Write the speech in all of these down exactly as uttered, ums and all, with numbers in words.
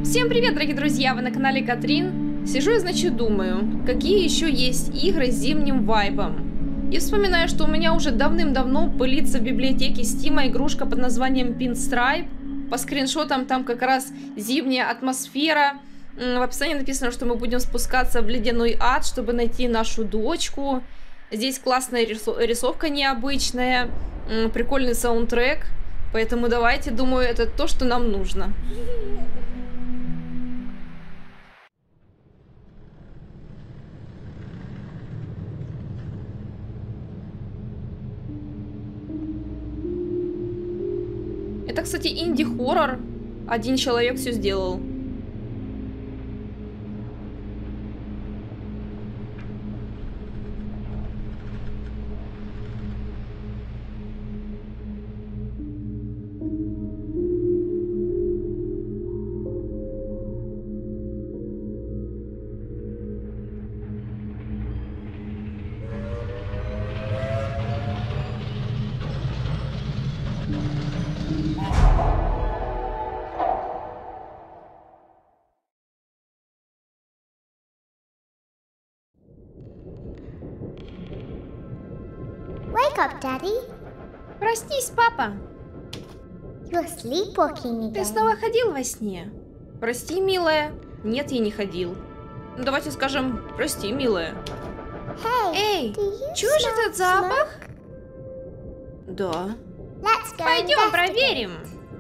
Всем привет, дорогие друзья! Вы на канале Катрин. Сижу и, значит, думаю, какие еще есть игры с зимним вайбом. И вспоминаю, что у меня уже давным-давно пылится в библиотеке Steam игрушка под названием Pinstripe. По скриншотам там как раз зимняя атмосфера. В описании написано, что мы будем спускаться в ледяной ад, чтобы найти нашу дочку. Здесь классная рисовка необычная, прикольный саундтрек. Поэтому давайте, думаю, это то, что нам нужно. Это, кстати, инди-хоррор. Один человек все сделал. Wake up, Daddy. Проснись, папа. You're sleepwalking again. Ты снова ходил во сне? Прости, милая. Нет, я не ходил. Ну, давайте скажем, прости, милая. Hey, Эй, do you чуешь smell этот запах? smoke? Да. Let's go Пойдем investigate. проверим.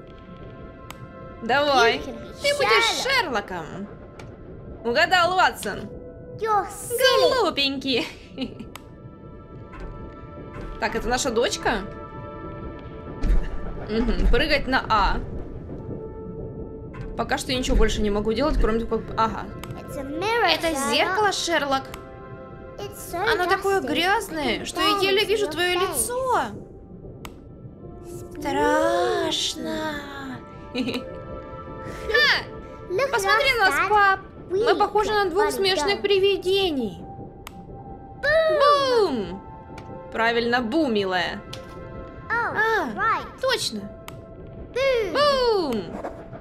Давай. You can be Ты будешь Sherlock. Шерлоком. Угадал, Ватсон. You're silly. Глупенький. Так, это наша дочка? Угу. Прыгать на А. Пока что я ничего больше не могу делать, кроме того, как... Ага. It's a mirror, Это Sherlock. зеркало, Шерлок. It's so Оно такое dusty. грязное, что я Bends еле your вижу твое face. лицо. Страшно. Ха! Look Посмотри at на us, нас, Dad. пап. We Мы похожи на got двух funny смешных guns. привидений. Бум! Правильно, бу, милая. Oh, А, right. точно. Boom. Бум!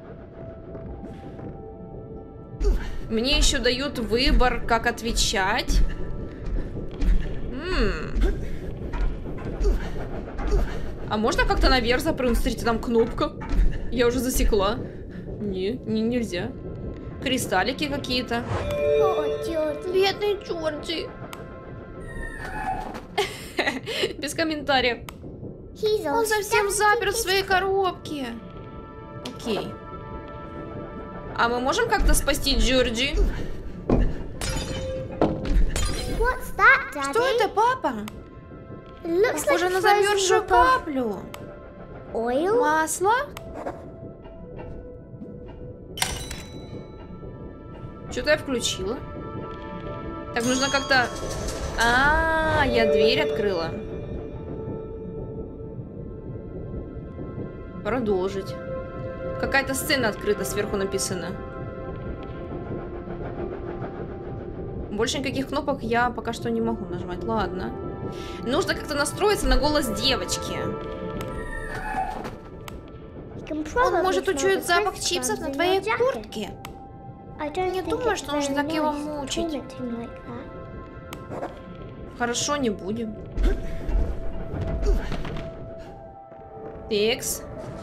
Мне еще дают выбор, как отвечать. М. А можно как-то наверх запрыгнуть? Смотрите, там кнопка. Я уже засекла. Не, не нельзя. Кристаллики какие-то. Poor Georgie. Бедный Джорджи. Без комментариев. He's all Он совсем stuck запер in в his своей коробке. Окей. А мы можем как-то спасти Джорджи? What's that, Daddy? Что это, папа? It looks Похоже like на a frozen замерзшую drop of каплю. oil. Масло? Что-то я включила. Так, нужно как-то... А, я дверь открыла. Продолжить. Какая-то сцена открыта, сверху написано. Больше никаких кнопок я пока что не могу нажимать. Ладно. Нужно как-то настроиться на голос девочки. Он может учуять запах чипсов на твоей куртке. Не думаю, что нужно так его мучить. Хорошо, не будем. Текс.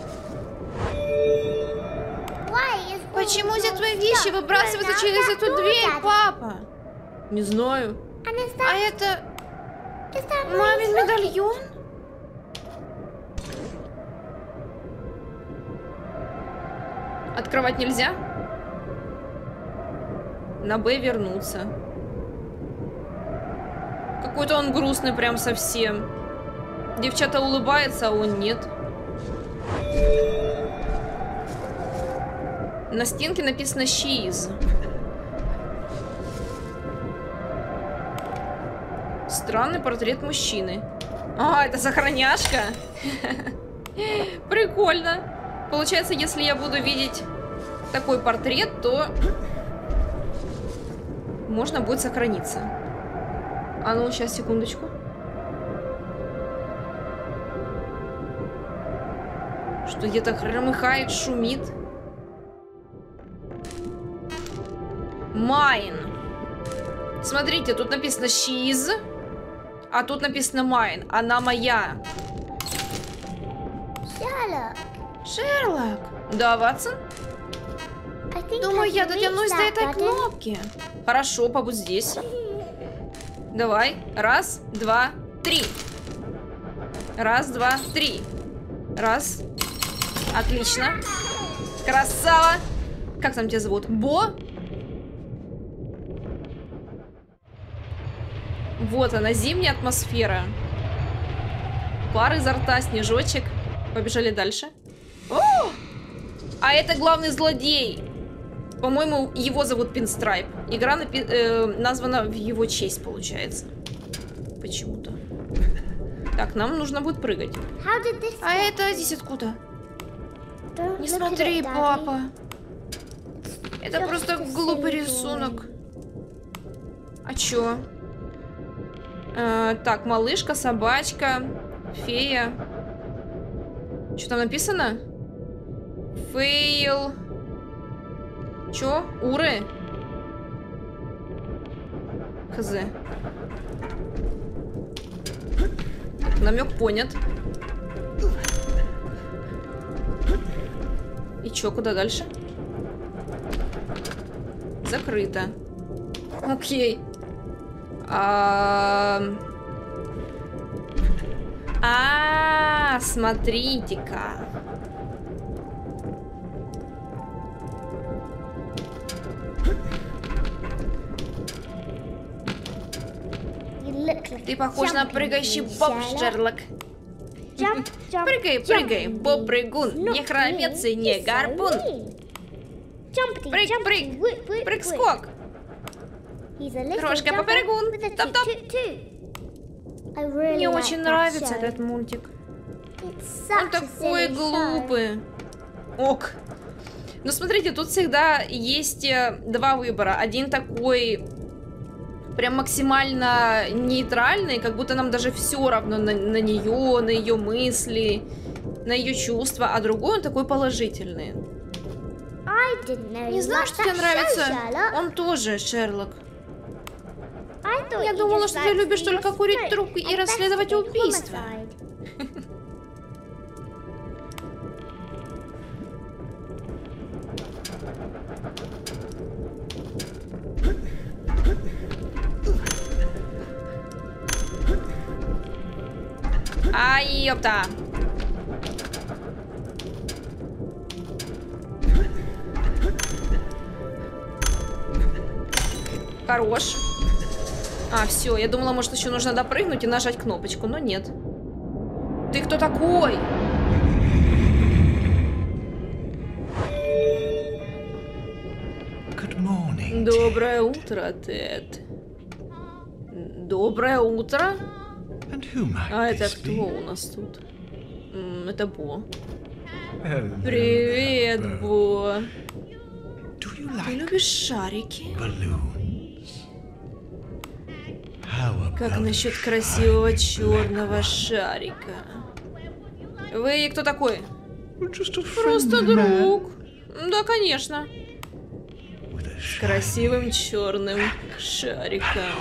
Почему все твои вещи выбрасываются через эту дверь, папа? Не знаю. А это... мамин медальон? Открывать нельзя? На Б вернуться. Какой-то он грустный прям совсем. Девчата улыбается, а он нет. На стенке написано «She's». Странный портрет мужчины. А, это сохраняшка. Прикольно. Получается, если я буду видеть такой портрет, то можно будет сохраниться. А ну, сейчас, секундочку. Что где-то громыхает, шумит. Mine. Смотрите, тут написано she's, а тут написано mine. Она моя. Sherlock. Шерлок. Да, Ватсон? I think Думаю, I я can дотянусь reach до that этой button. кнопки. Хорошо, побудь здесь. Давай. Раз, два, три. Раз, два, три. Раз. Отлично. Красава. Как там тебя зовут? Бо? Вот она, зимняя атмосфера. Пар изо рта, снежочек. Побежали дальше. О! А это главный злодей. По-моему, его зовут Пинстрайп. Игра напи э, названа в его честь, получается. Почему-то. Так, нам нужно будет прыгать. How did this А это здесь откуда? Don't Не look at смотри, it, Daddy. папа. Это Just просто a глупый silly рисунок. А чё? Э, так, малышка, собачка, фея. Что там написано? Фейл. Чё? Уры? Хз. Намек понят. И чё, куда дальше? Закрыто. Окей. А, а, смотрите-ка. You look like Ты a похож на jumping прыгающий bean, боб, Sherlock. Шерлок. Jump, jump, Прыгай, прыгай, jumping боб bean. прыгун. Not Не хромец и me, не it's гарпун. me. Jumpity, Прыг, jumpity, прыг, whip, whip, whip. прыг-скок. He's a little Крошка jumper попрыгун. with a toot, Топ-топ. toot, toot. I really Мне like очень that нравится show. этот мультик. It's Он such a такой silly show. глупый. Ок. Ну, смотрите, тут всегда есть э, два выбора. Один такой прям максимально нейтральный, как будто нам даже все равно на, на нее, на ее мысли, на ее чувства, а другой он такой положительный. I didn't know Не you знаю, liked что тебе that нравится. show, Sherlock. Он тоже, Шерлок. I thought Я you думала, just что ты liked любишь to только smoke курить трубку и and расследовать investigate убийства. homicide. Ай, ёпта. Хорош. А, все, я думала, может, еще нужно допрыгнуть и нажать кнопочку, но нет. Ты кто такой? Good morning. Доброе утро, Тед. Доброе утро. And who might А это this кто be? у нас тут? М, Это Бо. Hello, Привет, Bo. Бо. Do you Ты like любишь шарики? balloons? How Как about насчет a красивого shiny черного black шарика? Вы кто такой? one? Just a Просто friendly man друг. Да, конечно. with a С shiny- красивым черным шариком.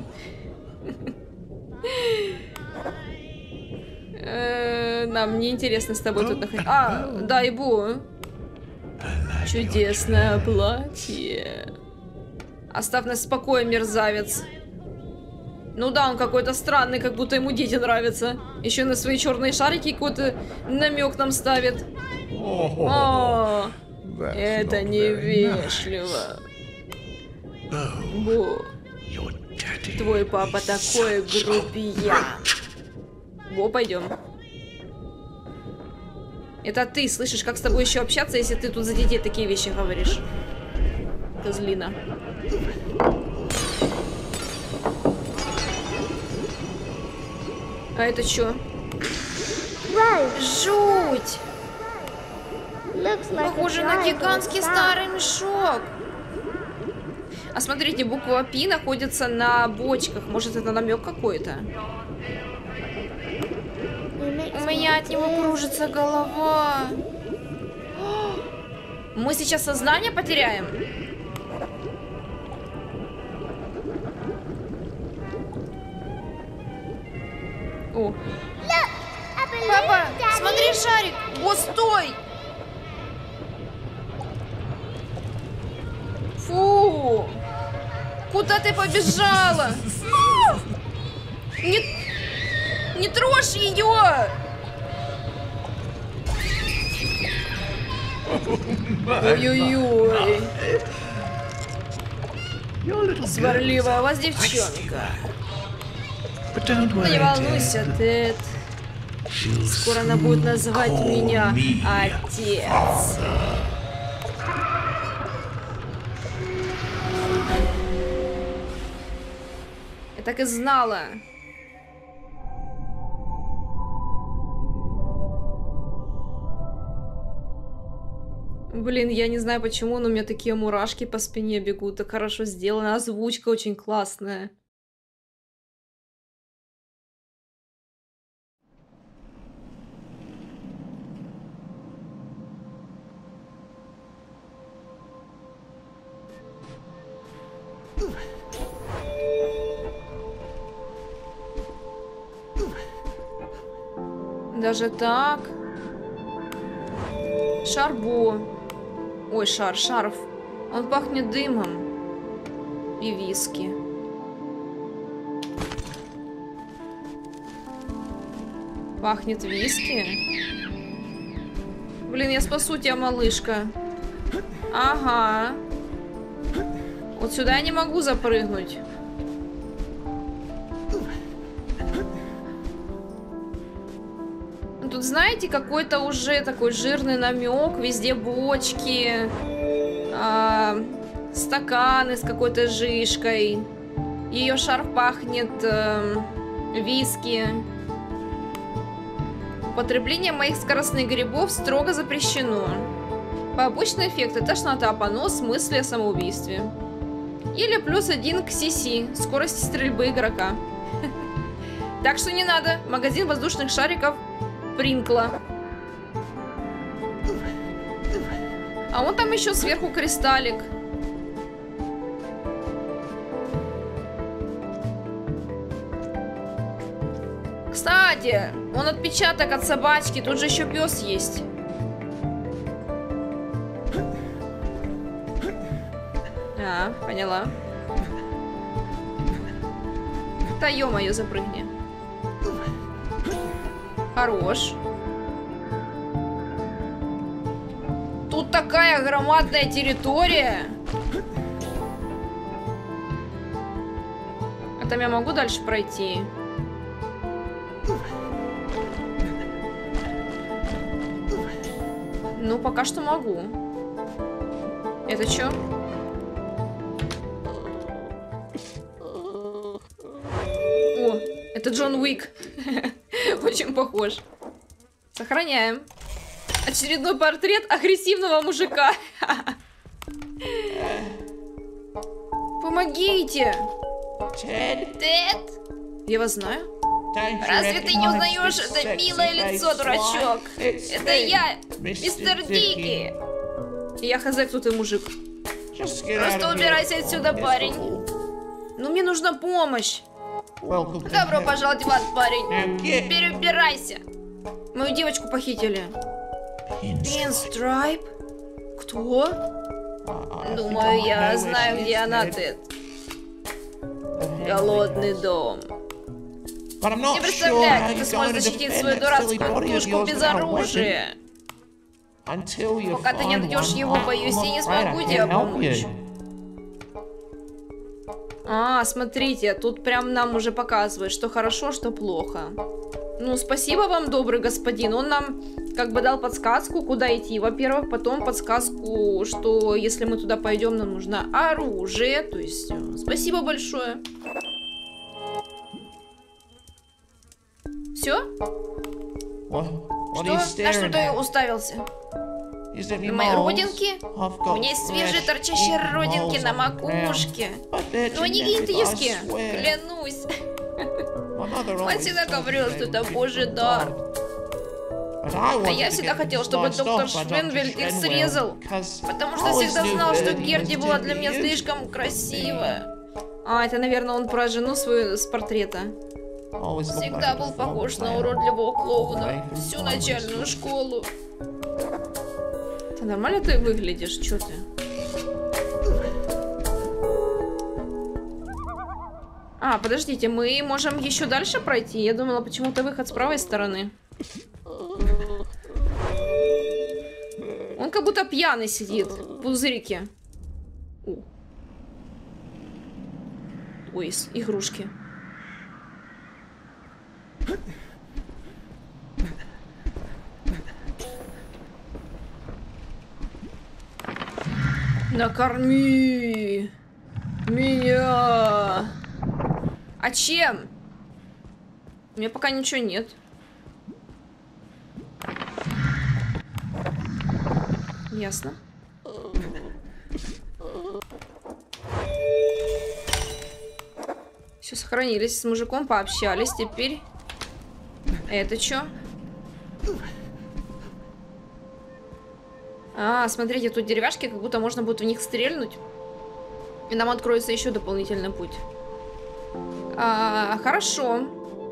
Э, Нам не интересно с тобой тут находиться. А, да, Ибу. I like your Чудесное платье. Оставь нас в покое, мерзавец. Ну да, он какой-то странный, как будто ему дети нравятся. Еще на свои черные шарики какой-то намек нам ставит. Oh, О, that's это not very невежливо. nice. Bo, Бо, your daddy твой папа is такой such a грубиян. Бо, пойдем. Это ты, слышишь, как с тобой еще общаться, если ты тут за детей такие вещи говоришь? Козлина. А это что? Rose, Жуть! looks like Похоже a на giant гигантский sack. старый мешок. А смотрите, буква Пи находится на бочках. Может, это намек какой-то? He makes У меня me от него dizzy. кружится голова. О, мы сейчас сознание потеряем? О. A balloon, Папа, Daddy. смотри, шарик! О, стой! Фу! Куда ты побежала? Не, не трожь ее! Ой-ой-ой. Your little Сварливая у вас girl's a девчонка. But don't Ну worry, не Ted. волнуйся, Тед. She'll Скоро она будет называть call меня me отец. Я так и знала. Блин, я не знаю почему, но у меня такие мурашки по спине бегут. Так хорошо сделано. Озвучка очень классная. Даже так. Шарбо. Ой, шар, шарф. Он пахнет дымом. И виски. Пахнет виски. Блин, я спасу тебя, малышка. Ага. Вот сюда я не могу запрыгнуть. Тут, знаете, какой-то уже такой жирный намек. Везде бочки, э, стаканы с какой-то жишкой. Ее шарф пахнет э, виски. Употребление моих скоростных грибов строго запрещено. Побочный эффект — это тошнота, понос, мысли о самоубийстве. Или плюс один к си-си, скорости стрельбы игрока. Так что не надо. Магазин воздушных шариков Принкла. А вон там еще сверху кристаллик. Кстати, он отпечаток от собачки. Тут же еще пес есть. А, поняла. Да ё-моё, запрыгни. Хорош. Тут такая громадная территория. А там я могу дальше пройти? Ну, пока что могу. Это что? О, это Джон Уик. Очень похож. Сохраняем. Очередной портрет агрессивного мужика. Помогите! Тед? Я вас знаю. Разве ты не узнаешь это милое лицо, дурачок? Это я, мистер Дики. Я хз, кто ты, мужик. Просто убирайся отсюда, парень. Ну, мне нужна помощь. Добро пожаловать в ад, парень. Теперь убирайся. Мою девочку похитили. Пинстрайп? Кто? Думаю, я знаю, где она, Тед. Голодный дом. Не представляю, как ты сможешь защитить свою дурацкую тушку без оружия. Пока ты не найдешь его, боюсь, я не смогу тебе помочь. А, смотрите, тут прям нам уже показывает, что хорошо, что плохо. Ну, спасибо вам, добрый господин. Он нам как бы дал подсказку, куда идти. Во-первых, потом подсказку, что если мы туда пойдем, нам нужно оружие. То есть, спасибо большое. Все? Что? На что ты уставился? На мои родинки? У меня есть свежие торчащие родинки на макушке. Но они генетические, клянусь. Мать всегда говорила, что это божий дар. А я всегда хотел, чтобы доктор Швенвельд их срезал. Потому что всегда знал, что Герти была для меня слишком красивая. А, это, наверное, он про жену свою с портрета. Всегда был похож на уродливого клоуна. Всю начальную школу. Ты нормально ты выглядишь? Чё ты? А, подождите, мы можем еще дальше пройти? Я думала, почему-то выход с правой стороны. Он как будто пьяный сидит в пузырике. О. Ой, игрушки. Накорми меня. А чем? У меня пока ничего нет. Ясно. Все, сохранились. С мужиком пообщались. Теперь... Это что? А, смотрите, тут деревяшки, как будто можно будет в них стрельнуть. И нам откроется еще дополнительный путь. А, хорошо.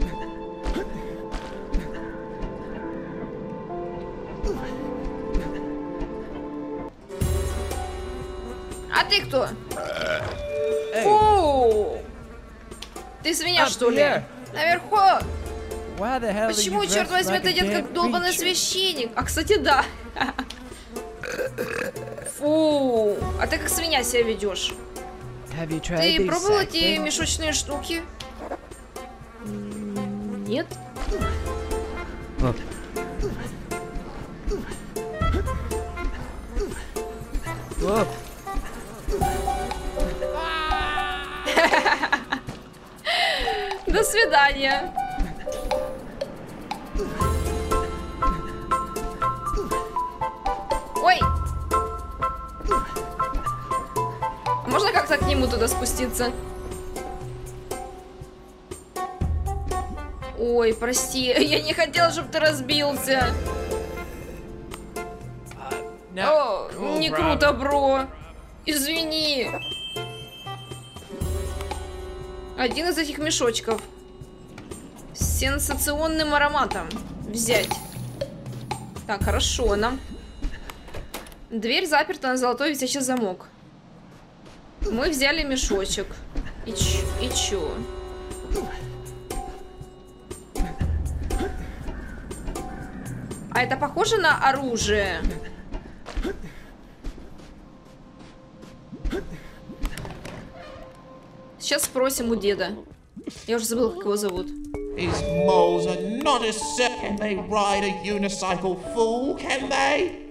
А ты кто? Фу! Ты свинья, что ли? Наверху! Почему, черт возьми, ты одет как долбаный священник? А, кстати, да. Фу! А ты как свинья себя ведешь. Ты пробовал эти мешочные штуки? Нет? До свидания. Ой! Можно как-то к нему туда спуститься? Ой, прости, я не хотела, чтобы ты разбился. О, не круто, бро. Извини. Один из этих мешочков с сенсационным ароматом взять. Так, хорошо нам. Дверь заперта на золотой висячий замок. Мы взяли мешочек. И, ч и чё? А это похоже на оружие? Сейчас спросим у деда. Я уже забыла, как его зовут. His moles are not as sick. Can they ride a unicycle fool? Can they?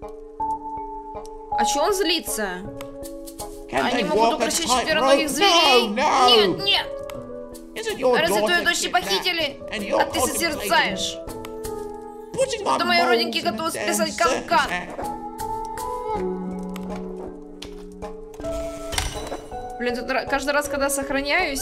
А чё он злится? Can Они they могут walk a укрощать tightrope? четвероногих зверей. No, no. Нет, нет. Isn't your Разве твою daughter дочь не похитили? kidnapped and you're А ты созерцаешь. putting my Да мои moles родненькие in a готовы damn списать circus канкан. act? Блин, тут каждый раз, когда сохраняюсь...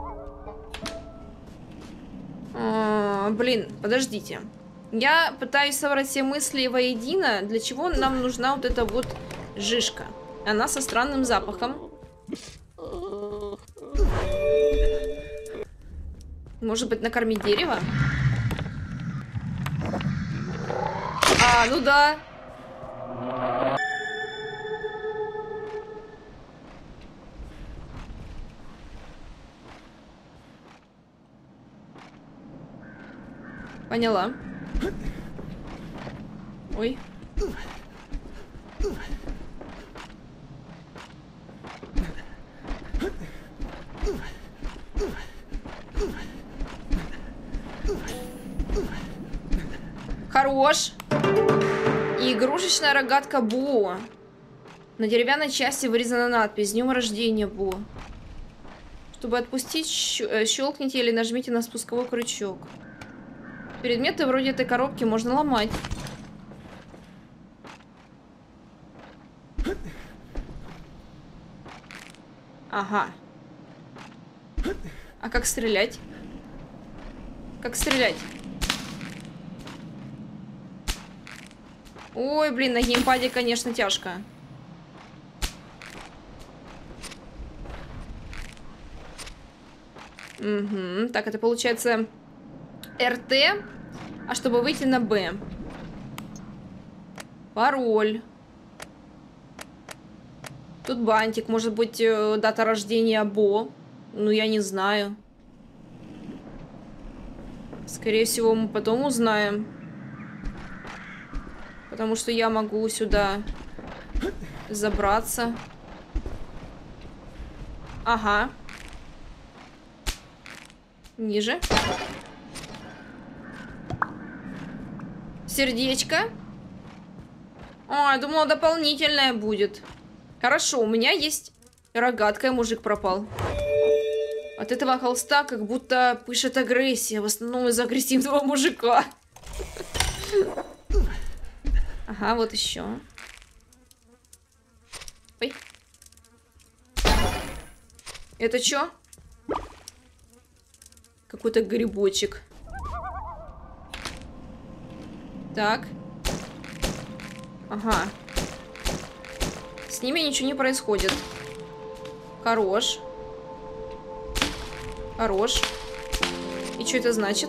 А, блин, подождите. Я пытаюсь собрать все мысли воедино. Для чего нам нужна вот эта вот жижка? Она со странным запахом. Может быть, накормить дерево? А, ну да. Поняла. Ой. Хорош. И игрушечная рогатка Бо. На деревянной части вырезана надпись «С днем рождения, Бо». Чтобы отпустить, щелкните или нажмите на спусковой крючок. Предметы вроде этой коробки можно ломать. Ага. А как стрелять? Как стрелять? Ой, блин, на геймпаде, конечно, тяжко. Угу. Так, это получается эр тэ. А чтобы выйти на Б. Пароль. Тут бантик. Может быть, дата рождения Бо. Ну, я не знаю. Скорее всего, мы потом узнаем. Потому что я могу сюда забраться. Ага. Ниже. Сердечко. А, я думала, дополнительное будет. Хорошо, у меня есть рогатка, и мужик пропал. От этого холста как будто пышет агрессия. В основном из-за агрессивного мужика. Ага, вот еще. Ой. Это что? Какой-то грибочек. Так. Ага. С ними ничего не происходит. Хорош. Хорош. И что это значит?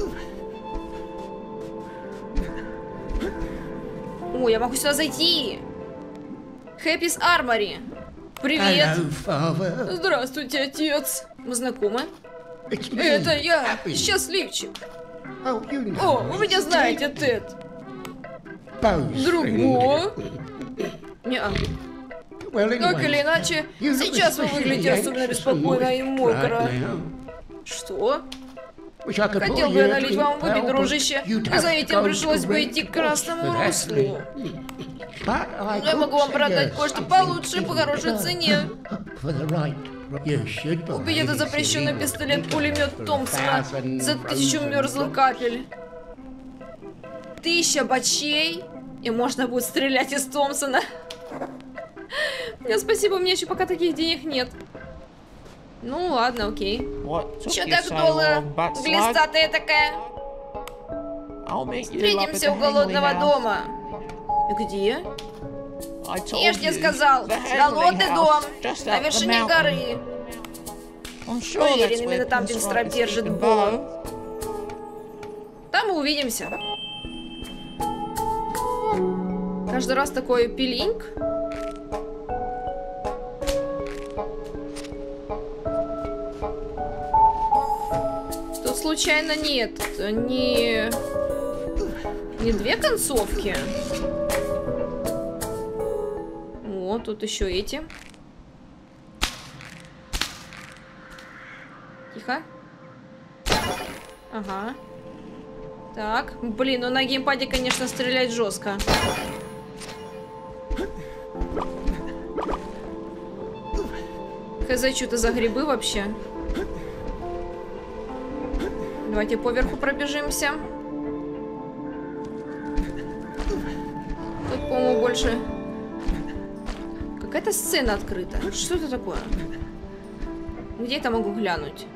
О, я могу сюда зайти. Happy's Armory. Привет. Hello, Здравствуйте, отец. Мы знакомы? It's me, Это я, Happy. счастливчик. Oh, you know О, me. вы меня знаете, Тед. Bowstring. Другого? Неа. Well, anyway, Так или иначе, you look сейчас вы especially выглядите особенно anxious and беспокойно и moist мокро. right now. Что? Wish I could Хотел pour бы я you a налить drink, вам выпить, pal, but дружище, you'd но за have to этим go пришлось to бы Red идти к Cross красному for that, руслу. But I Но я could могу вам send продать you кое-что something получше по even хорошей better. цене. For the right. You should buy Купить этот this запрещенный illegal пистолет-пулемет for a Томпсона thousand за тысячу frozen мерзлых drops. капель. Тысяча бачей, и можно будет стрелять из Томпсона. Мне спасибо, у меня еще пока таких денег нет. Ну ладно, окей. What took Че you так so долго, long, Batslug? глистатая такая? I'll meet you up at Встретимся у the голодного Henley House. дома. Где? I told Я ж тебе you, сказал, the Henley голодный House, дом, just на up the вершине mountain. горы. I'm sure that's Уверен, where именно там Prince Пинстроп Robert's держит keeping Бо. Bo. Там мы увидимся. Каждый раз такой пилинг. Тут случайно нет не... не две концовки. О, тут еще эти. Тихо. Ага. Так, блин, ну на геймпаде, конечно, стрелять жестко. Хз, что это за грибы вообще? Давайте поверху пробежимся. Тут, по-моему, больше... Какая-то сцена открыта. Что это такое? Где это могу глянуть?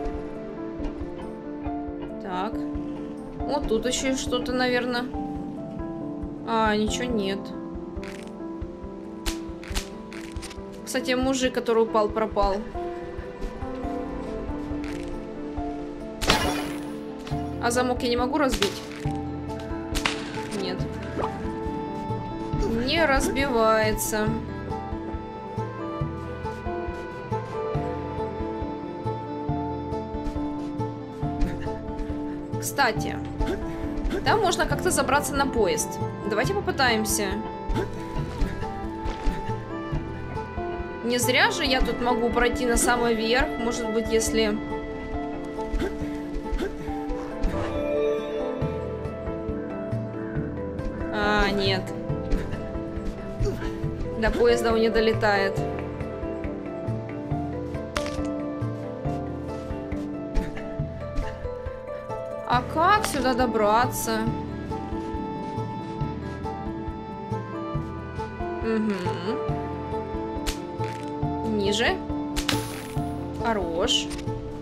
Так. Вот тут еще что-то, наверное. А, ничего нет. Кстати, мужик, который упал, пропал. А замок я не могу разбить? Нет. Не разбивается. Кстати, там можно как-то забраться на поезд. Давайте попытаемся. Не зря же я тут могу пройти на самый верх. Может быть, если... А, нет. До поезда он не долетает. А как сюда добраться? Угу. Ниже. Хорош.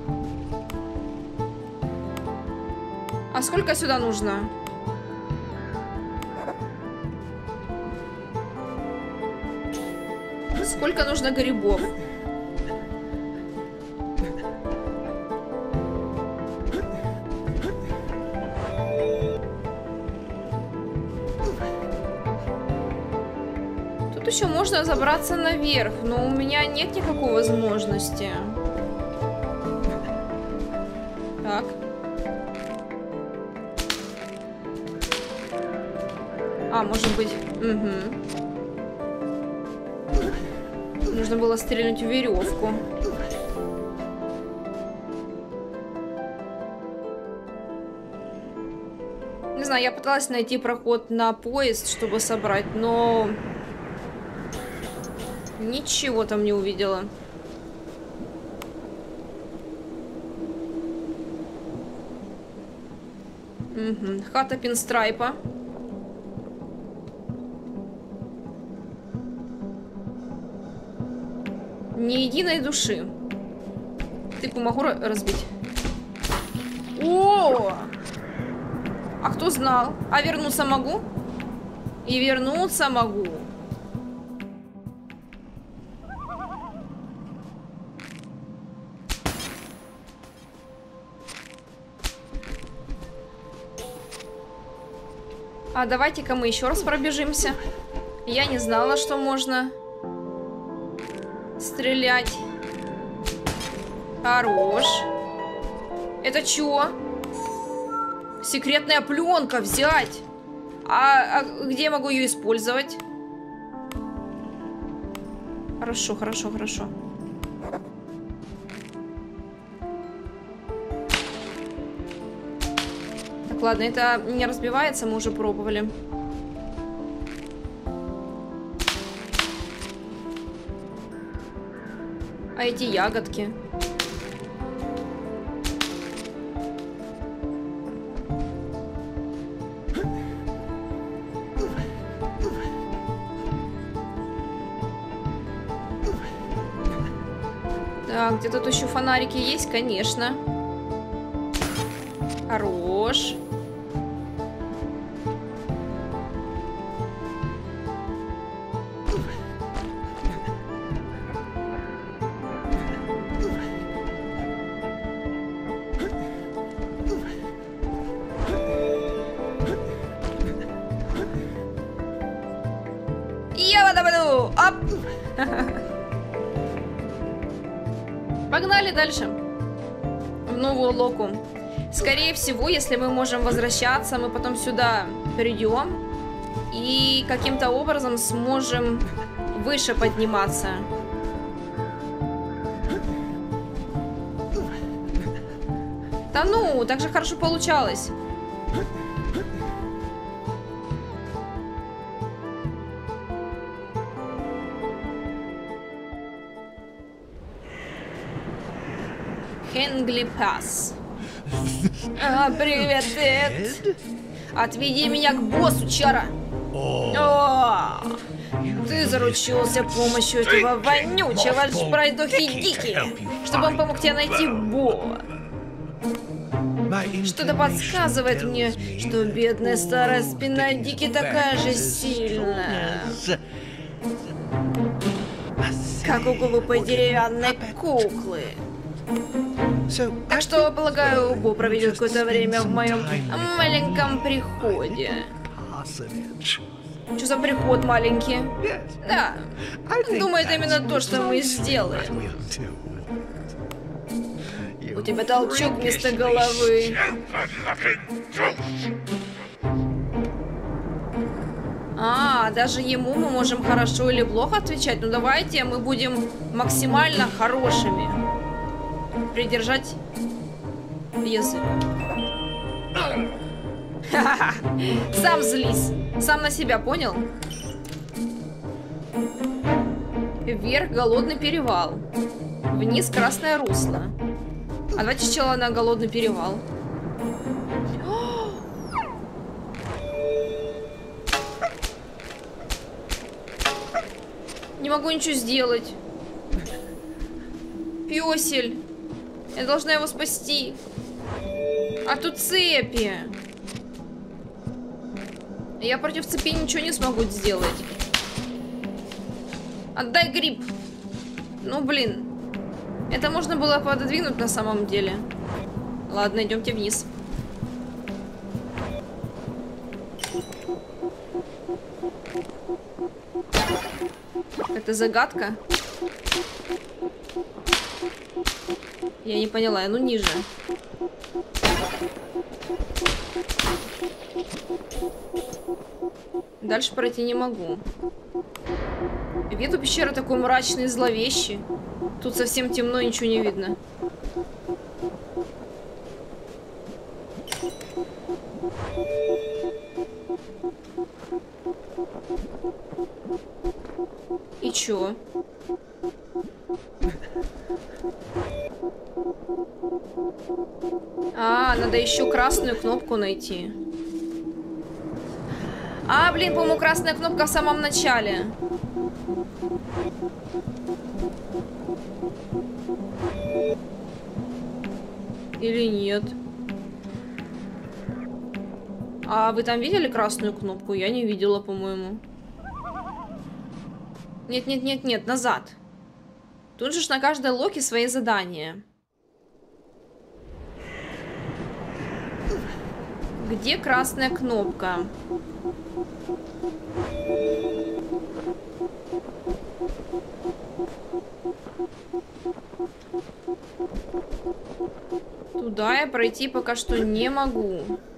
А сколько сюда нужно? Сколько нужно грибов? еще можно забраться наверх, но у меня нет никакой возможности. Так. А, может быть... Угу. Нужно было стрельнуть в веревку. Не знаю, я пыталась найти проход на поезд, чтобы собрать, но... Ничего там не увидела. Угу. Хата Пинстрайпа. Ни единой души. Тыкву могу разбить? О! А кто знал? А вернуться могу? И вернуться могу. А давайте-ка мы еще раз пробежимся. Я не знала, что можно стрелять. Хорош. Это чё? Секретная пленка взять. А, а где я могу ее использовать? Хорошо, хорошо, хорошо. Так, ладно, это не разбивается, мы уже пробовали. А эти ягодки? Так, где тут еще фонарики есть? Конечно. Хорош. Оп! Погнали дальше. В новую локу. Скорее всего, если мы можем возвращаться, мы потом сюда придем и каким-то образом сможем выше подниматься. Да ну, так же хорошо получалось. Хенгли Пас. А, привет, Эд. Отведи меня к боссу, Чара. О, ты заручился помощью этого вонючего пройдохи Дики, чтобы он помог тебе найти Бо. Что-то подсказывает мне, что бедная старая спина Дики такая же сильная, как у глупой деревянной куклы. Так что, полагаю, Бо проведет какое-то время в моем маленьком приходе. Что за приход маленький? Да. Думаю, это именно то, что мы сделаем. У тебя толчок вместо головы. А, даже ему мы можем хорошо или плохо отвечать. Ну давайте мы будем максимально хорошими. Придержать язык. Сам злись. Сам на себя, понял? Вверх голодный перевал. Вниз красное русло. А давайте сначала на голодный перевал. Не могу ничего сделать. Пёсель. Я должна его спасти. А тут цепи. Я против цепи ничего не смогу сделать. Отдай гриб. Ну, блин. Это можно было пододвинуть на самом деле. Ладно, идемте вниз. Это загадка? Я не поняла, ну ниже. Дальше пройти не могу. Вид у пещеры такой мрачный и зловещий. Тут совсем темно, ничего не видно. И чё? А, надо еще красную кнопку найти. А, блин, по-моему, красная кнопка в самом начале. Или нет? А вы там видели красную кнопку? Я не видела, по-моему. Нет, нет, нет, нет, назад. Тут же ж на каждой локе свои задания. Где красная кнопка? Туда я пройти пока что не могу.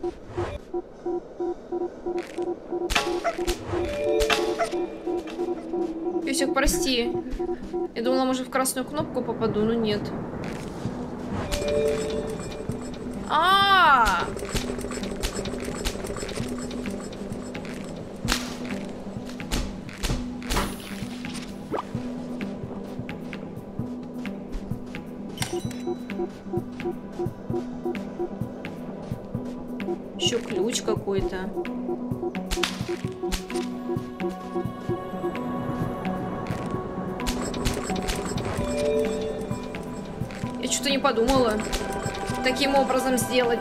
Песик, прости. Я думала, может, в красную кнопку попаду, но нет. А-а-а! Еще ключ какой-то. Я что-то не подумала таким образом сделать.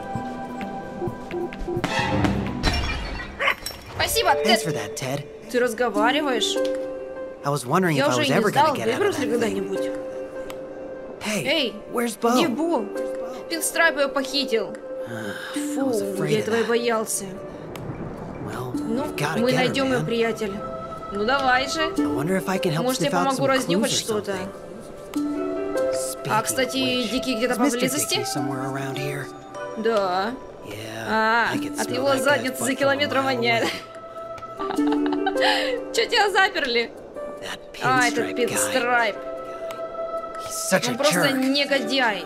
Спасибо, Тед. Ты разговариваешь? Я уже не знал, выберусь ли когда-нибудь. Эй, где Бо? Пинстрайп ее похитил. Фу, я этого и боялся. Ну, мы найдем ее, приятель. Ну давай же. Может, я помогу разнюхать что-то. А, кстати, Дикий где-то поблизости? Да. А, от его задницы за километр воняет. Че тебя заперли? А, этот Пинстрайп. Он просто негодяй.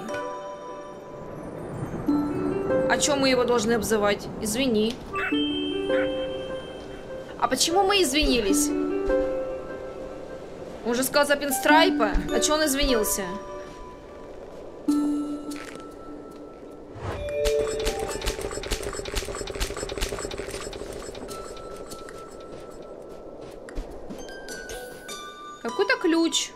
А чем мы его должны обзывать? Извини. А почему мы извинились? Он же сказал за Пинстрайпа. А че он извинился? Какой-то ключ.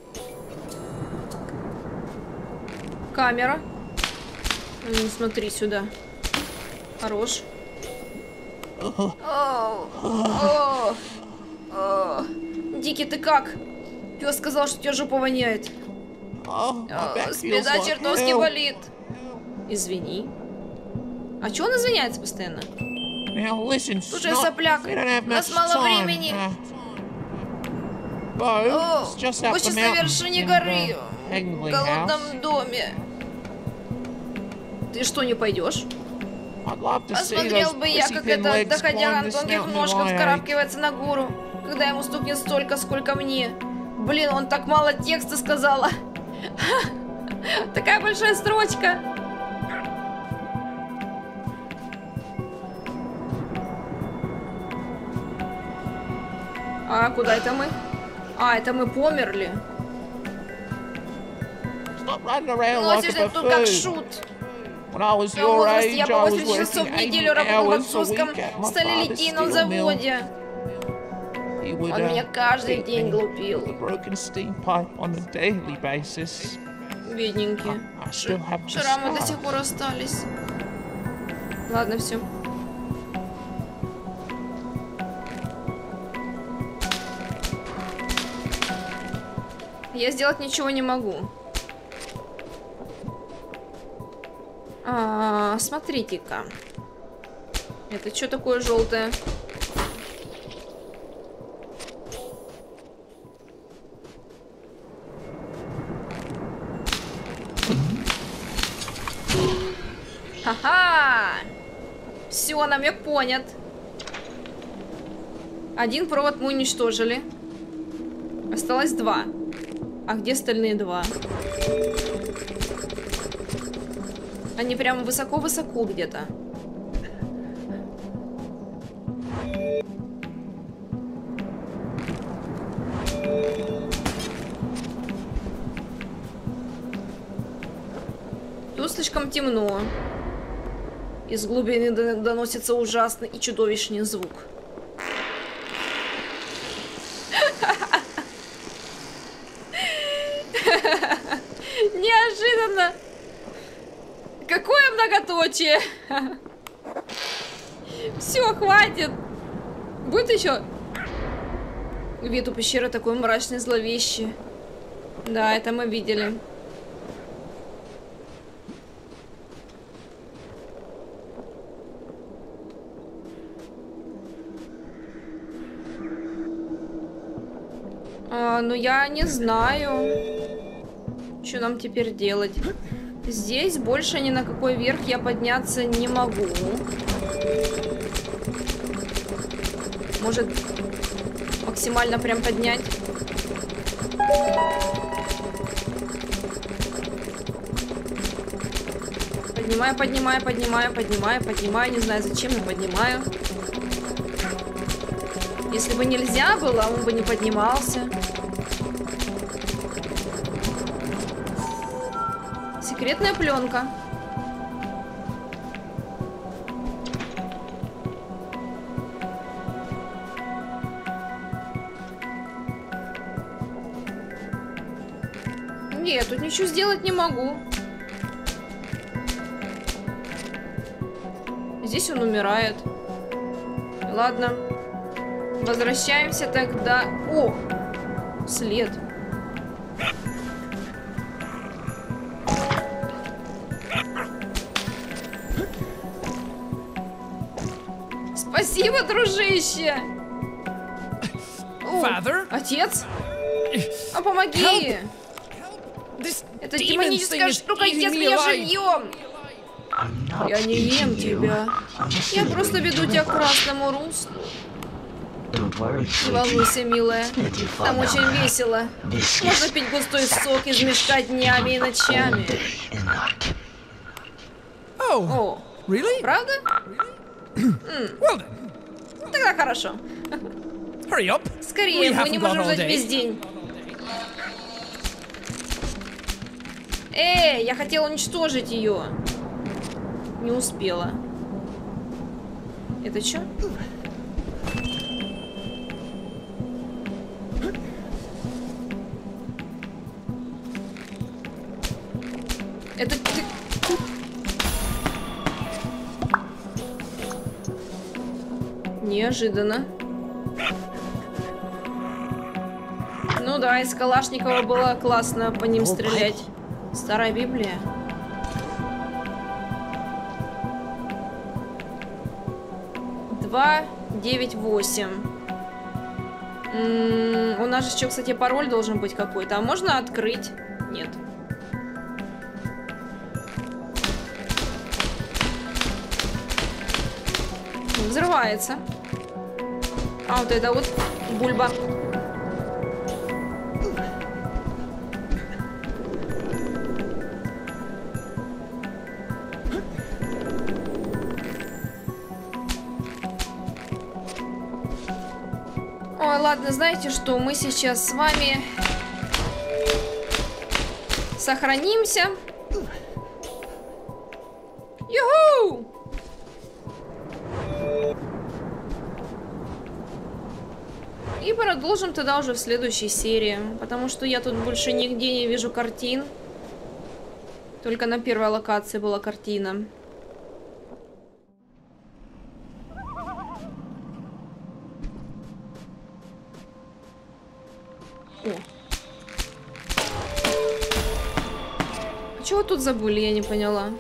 Камера. Не смотри сюда. Хорош. О, о, о. Дикий, ты как? Пес сказал, что у тебя жопа воняет. О, спина чертовски болит. Извини. А чё он извиняется постоянно? Слушай, сопляк, у нас мало времени. О, сейчас на вершине горы, в голодном доме. Ты что, не пойдешь? Посмотрел бы я, как этот доходяга на тонких ножках вскарабкивается на гору, когда ему стукнет столько, сколько мне. Блин, он так мало текста сказала. Такая большая строчка. А куда это мы? А, это мы померли. Носишься тут как шут. В моем возрасте я по восемьдесят часов в неделю работал в французском сталелитейном заводе. Он меня каждый день глупил. Бедненький. Шрамы до сих пор остались. Ладно, все. Я сделать ничего не могу. А, смотрите-ка. Это что такое желтое? Ха-ха! Все, намек понят. Один провод мы уничтожили. Осталось два. А где остальные два? Они прям высоко-высоко где-то. Тут слишком темно. Из глубины доносится ужасный и чудовищный звук. Неожиданно. Какое многоточие. Все, хватит. Будет еще. Вид у пещеры такой мрачный, зловещий. Да, это мы видели. А, ну я не знаю, что нам теперь делать. Здесь больше ни на какой верх я подняться не могу. Может, максимально прям поднять? Поднимаю, поднимаю, поднимаю, поднимаю, поднимаю. Не знаю, зачем я поднимаю. Если бы нельзя было, он бы не поднимался. Секретная пленка. Нет, тут ничего сделать не могу. Здесь он умирает. Ладно. Возвращаемся тогда. О! След. Спасибо, дружище! О, отец? А помоги! Это демоническая штука ест меня живьем! Я не ем тебя. Я просто веду тебя к красному руслу. Не волнуйся, милая. Там очень весело. Можно пить густой сок из мешка днями и ночами. О, правда? Mm. Тогда хорошо. Скорее, мы не можем ждать весь день. Эй, я хотела уничтожить ее. Не успела. Это что? Это ты... Неожиданно. Ну да, из Калашникова было классно по ним стрелять. Старая Библия. Два, девять, восемь. М-м, у нас же еще, кстати, пароль должен быть какой-то. А можно открыть? Нет. Взрывается. А вот это вот бульба. Ой, ладно, знаете что? Мы сейчас с вами сохранимся. Юху! И продолжим тогда уже в следующей серии. Потому что я тут больше нигде не вижу картин. Только на первой локации была картина. О. А чего тут забыли, я не поняла.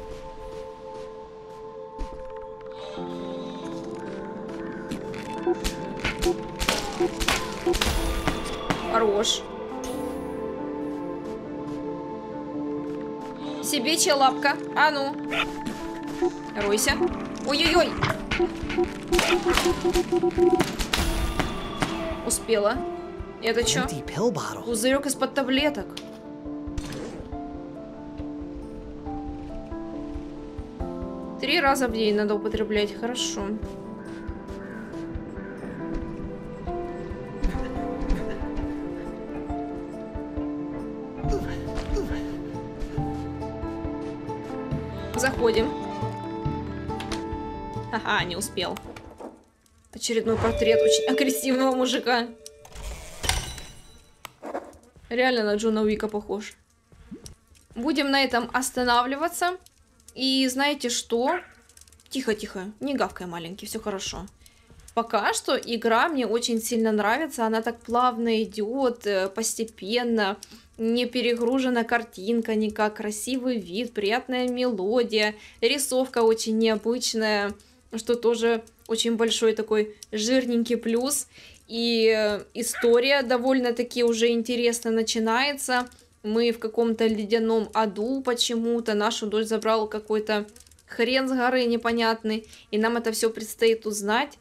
Хорош. Себечья лапка. А ну. Ройся. Ой-ой-ой. Успела. Это что? Пузырек из-под таблеток. Три раза в день надо употреблять. Хорошо. Заходим. Ага, не успел. Очередной портрет очень агрессивного мужика. Реально на Джона Уика похож. Будем на этом останавливаться. И знаете что? Тихо-тихо, не гавкай, маленький, все хорошо. Пока что игра мне очень сильно нравится. Она так плавно идет, постепенно. Не перегружена картинка никак. Красивый вид, приятная мелодия. Рисовка очень необычная, что тоже очень большой такой жирненький плюс. И история довольно-таки уже интересно начинается. Мы в каком-то ледяном аду почему-то. Нашу дочь забрал какой-то хрен с горы непонятный. И нам это все предстоит узнать.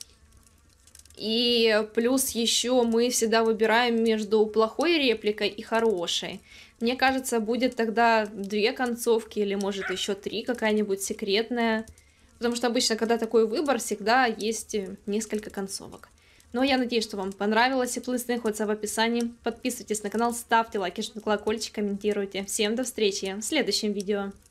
И плюс еще мы всегда выбираем между плохой репликой и хорошей. Мне кажется, будет тогда две концовки или может еще три, какая-нибудь секретная. Потому что обычно, когда такой выбор, всегда есть несколько концовок. Но я надеюсь, что вам понравилось. Все плюсы находятся в описании. Подписывайтесь на канал, ставьте лайки, жмите колокольчик, комментируйте. Всем до встречи в следующем видео.